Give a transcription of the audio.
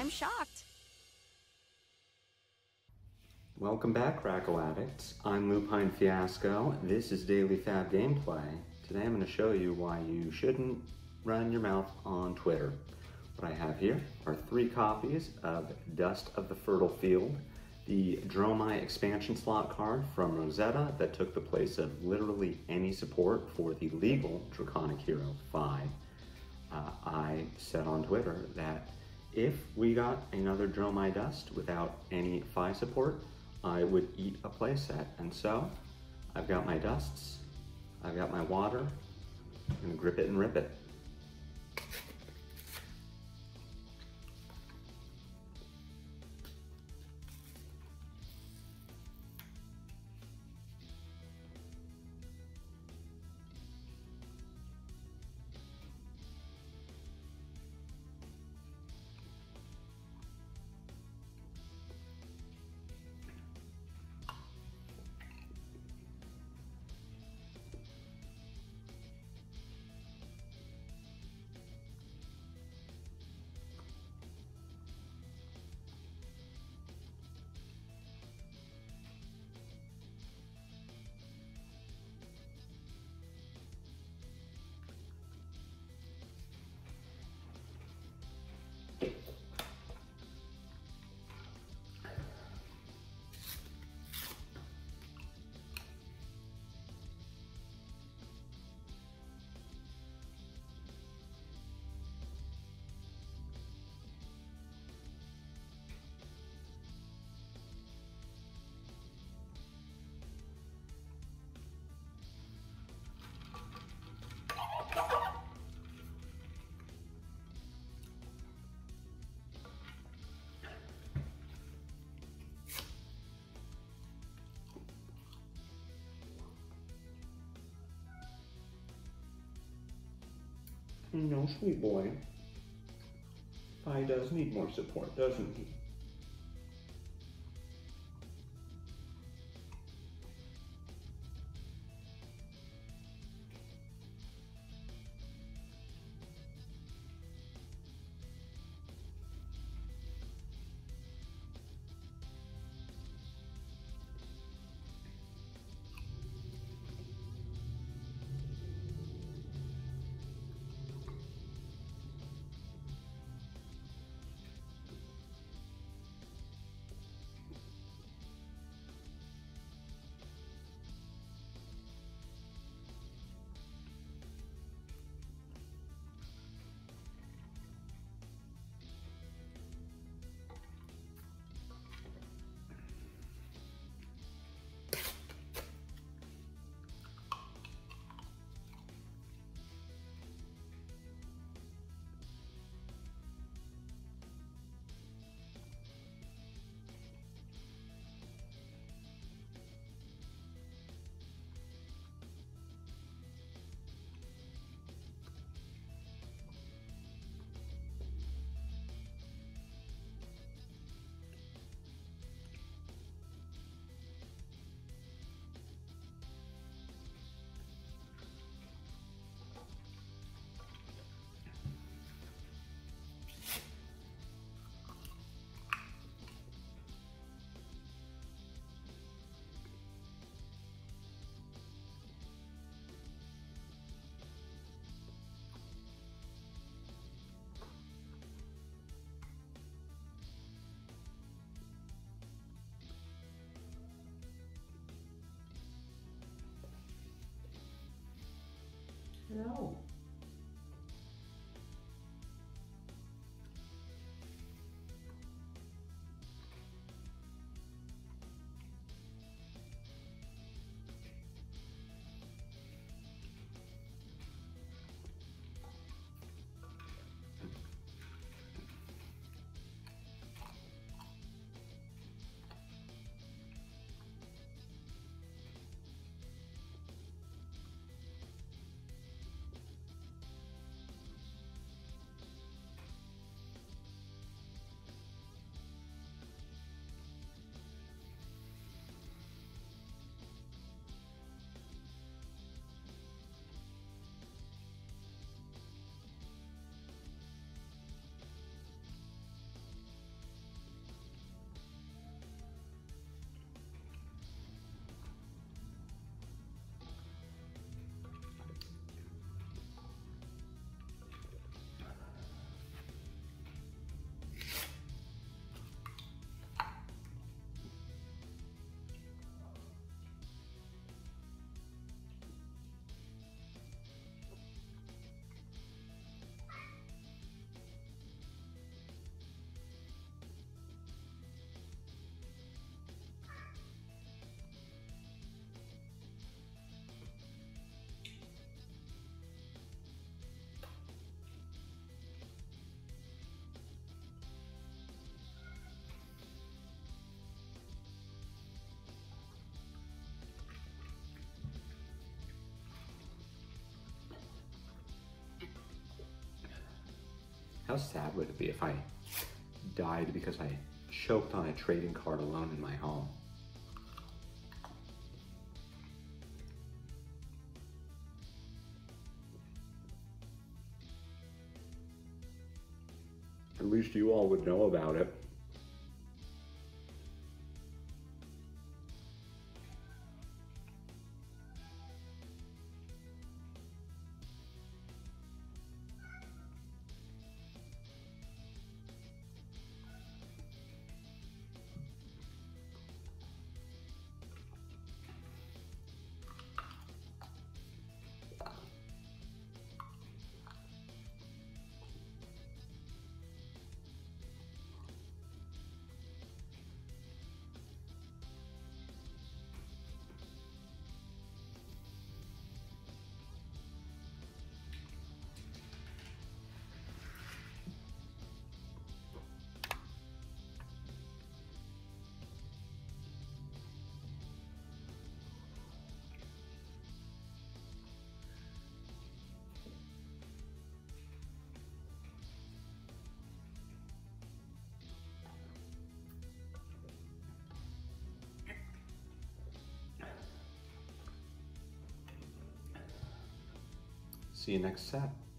I'm shocked. Welcome back, Crackle Addicts. I'm Lupine Fiasco. This is Daily Fab Gameplay. Today I'm going to show you why you shouldn't run your mouth on Twitter. What I have here are 3 copies of Dust of the Fertile Field, the Dromai expansion slot card from Rosetta that took the place of literally any support for the legal Draconic Hero 5. I said on Twitter that if we got another Dromai Dust without any Phi support, I would eat a playset. And so I've got my dusts, I've got my water, I'm gonna grip it and rip it. No, sweet boy. Phi does need more support, doesn't he? No. How sad would it be if I died because I choked on a trading card alone in my home? At least you all would know about it. See you next set.